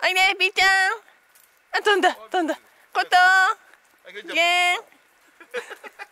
おいで、ビーちゃん。あ、飛んだ。こと。ゲーン。